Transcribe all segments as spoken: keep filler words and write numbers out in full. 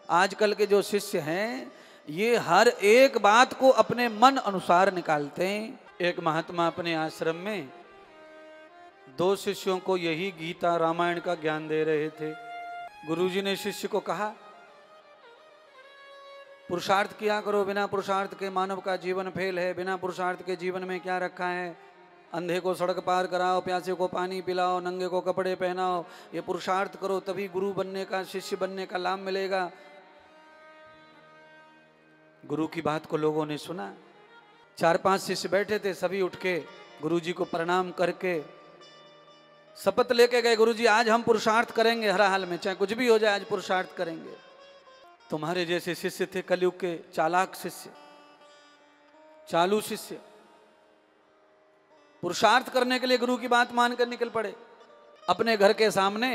आजकल के जो शिष्य हैं ये हर एक बात को अपने मन अनुसार निकालते हैं। एक महात्मा अपने आश्रम में दो शिष्यों को यही गीता रामायण का ज्ञान दे रहे थे। गुरुजी ने शिष्य को कहा, पुरुषार्थ किया करो, बिना पुरुषार्थ के मानव का जीवन फेल है। बिना पुरुषार्थ के जीवन में क्या रखा है? अंधे को सड़क पार कराओ, प्यासे को पानी पिलाओ, नंगे को कपड़े पहनाओ। ये पुरुषार्थ करो तभी गुरु बनने का, शिष्य बनने का लाभ मिलेगा। गुरु की बात को लोगों ने सुना। चार पांच शिष्य बैठे थे, सभी उठ के गुरुजी को प्रणाम करके शपथ लेके गए, गुरुजी आज हम पुरुषार्थ करेंगे, हर हाल में चाहे कुछ भी हो जाए आज पुरुषार्थ करेंगे। तुम्हारे जैसे शिष्य थे कलयुग के, चालाक शिष्य, चालू शिष्य, पुरुषार्थ करने के लिए गुरु की बात मानकर निकल पड़े। अपने घर के सामने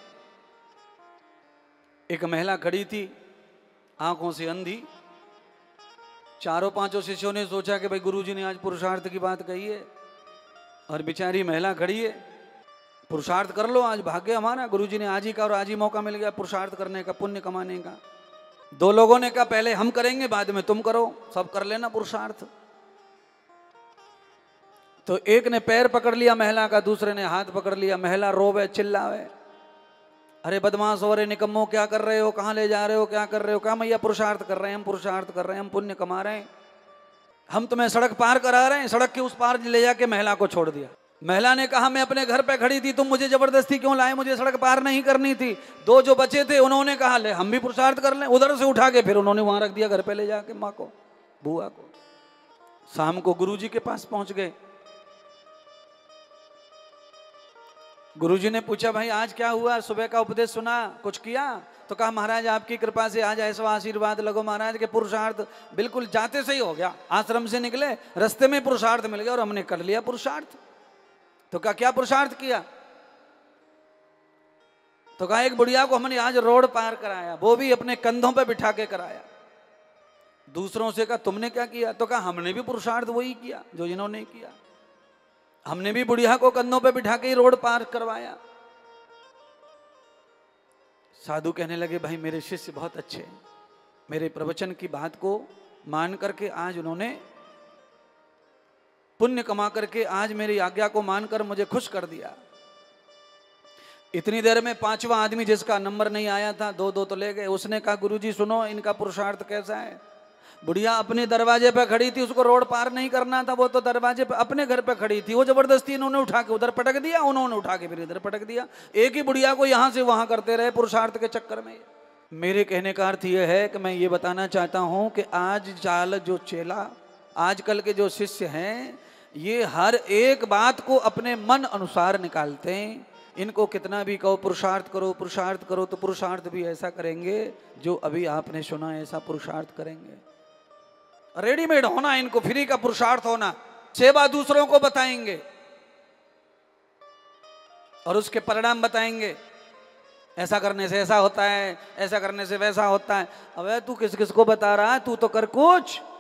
एक महिला खड़ी थी, आंखों से अंधी। चारों पांचों शिष्यों ने सोचा कि भाई गुरुजी ने आज पुरुषार्थ की बात कही है और बेचारी महिला खड़ी है, पुरुषार्थ कर लो, आज भाग्य हमारा, गुरुजी ने आज ही का और आज ही मौका मिल गया पुरुषार्थ करने का, पुण्य कमाने का। दो लोगों ने कहा पहले हम करेंगे, बाद में तुम करो, सब कर लेना पुरुषार्थ। तो एक ने पैर पकड़ लिया महिला का, दूसरे ने हाथ पकड़ लिया। महिला रोवे चिल्लावे, अरे बदमाश हो, अरे निकम्मो, क्या कर रहे हो, कहाँ ले जा रहे हो, क्या कर रहे हो? कहा मैया पुरुषार्थ कर रहे हैं, हम पुरुषार्थ कर रहे हैं, हम पुण्य कमा रहे हैं, हम तुम्हें सड़क पार करा रहे हैं। सड़क के उस पार ले जाके महिला को छोड़ दिया। महिला ने कहा मैं अपने घर पे खड़ी थी, तुम मुझे जबरदस्ती क्यों लाए, मुझे सड़क पार नहीं करनी थी। दो जो बचे थे उन्होंने कहा ले हम भी पुरुषार्थ कर लें, उधर से उठा के फिर उन्होंने वहां रख दिया, घर पे ले जाके माँ को, बुआ को। शाम को गुरुजी के पास पहुंच गए। गुरुजी ने पूछा भाई आज क्या हुआ, सुबह का उपदेश सुना, कुछ किया? तो कहा महाराज आपकी कृपा से आज ऐसा आशीर्वाद लगो महाराज के पुरुषार्थ बिल्कुल जाते से ही हो गया। आश्रम से निकले, रास्ते में पुरुषार्थ मिल गया और हमने कर लिया पुरुषार्थ। तो कहा क्या पुरुषार्थ किया? तो कहा एक बुढ़िया को हमने आज रोड पार कराया, वो भी अपने कंधों पे बिठा के कराया। दूसरों से कहा तुमने क्या किया? तो कहा हमने भी पुरुषार्थ वही किया जो इन्होंने किया, हमने भी बुढ़िया को कंधों पे बिठा के ही रोड पार करवाया। साधु कहने लगे भाई मेरे शिष्य बहुत अच्छे हैं, मेरे प्रवचन की बात को मान करके आज उन्होंने पुण्य कमा करके आज मेरी आज्ञा को मानकर मुझे खुश कर दिया। इतनी देर में पांचवा आदमी जिसका नंबर नहीं आया था, दो दो तो ले गए, उसने कहा गुरुजी सुनो इनका पुरुषार्थ कैसा है। बुढ़िया अपने दरवाजे पे खड़ी थी, उसको रोड पार नहीं करना था, वो तो दरवाजे पे अपने घर पे खड़ी थी, वो जबरदस्ती इन्होंने उठा के उधर पटक दिया, उन्होंने उठा के फिर इधर पटक दिया। एक ही बुढ़िया को यहां से वहां करते रहे पुरुषार्थ के चक्कर में। मेरे कहने का अर्थ यह है कि मैं ये बताना चाहता हूं कि आज चाल जो चेला, आजकल के जो शिष्य हैं ये हर एक बात को अपने मन अनुसार निकालते हैं। इनको कितना भी कहो पुरुषार्थ करो पुरुषार्थ करो, तो पुरुषार्थ भी ऐसा करेंगे जो अभी आपने सुना, ऐसा पुरुषार्थ करेंगे। रेडीमेड होना इनको, फ्री का पुरुषार्थ होना, सेवा दूसरों को बताएंगे और उसके परिणाम बताएंगे। ऐसा करने से ऐसा होता है, ऐसा करने से वैसा होता है। अबे तू किस किस को बता रहा है, तू तो कर कुछ।